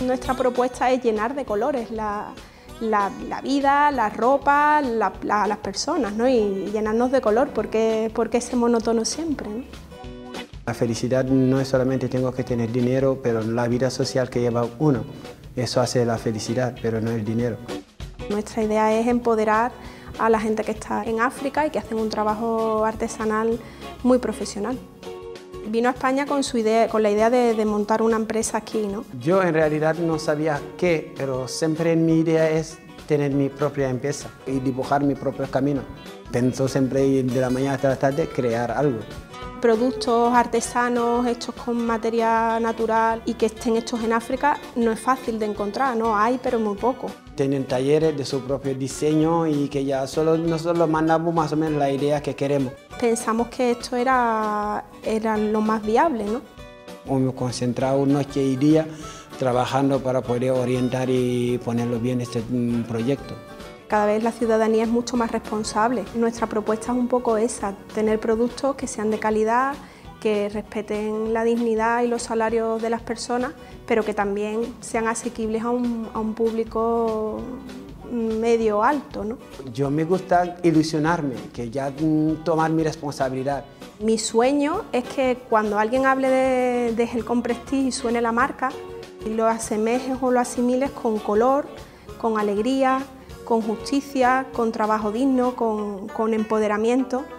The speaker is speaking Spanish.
Nuestra propuesta es llenar de colores la vida, la ropa, las personas, ¿no? Y llenarnos de color, porque ese monótono siempre, ¿no? La felicidad no es solamente tengo que tener dinero, pero la vida social que lleva uno. Eso hace la felicidad, pero no el dinero. Nuestra idea es empoderar a la gente que está en África y que hacen un trabajo artesanal muy profesional. Vino a España con la idea de montar una empresa aquí, ¿no? Yo en realidad no sabía qué, pero siempre mi idea es tener mi propia empresa y dibujar mi propio camino. Pienso siempre de la mañana hasta la tarde crear algo. Productos artesanos hechos con materia natural y que estén hechos en África no es fácil de encontrar, ¿no? Hay, pero muy poco. Tienen talleres de su propio diseño y que ya nosotros mandamos más o menos la idea que queremos. Pensamos que esto era lo más viable, ¿no? Hemos concentrado noche y día trabajando para poder orientar y ponerlo bien este proyecto. Cada vez la ciudadanía es mucho más responsable. Nuestra propuesta es un poco esa, tener productos que sean de calidad, que respeten la dignidad y los salarios de las personas, pero que también sean asequibles a un público medio alto, ¿no? Yo me gusta ilusionarme, que ya tomar mi responsabilidad. Mi sueño es que cuando alguien hable de Helcom Prestige y suene la marca, lo asemejes o lo asimiles con color, con alegría, con justicia, con trabajo digno, con empoderamiento.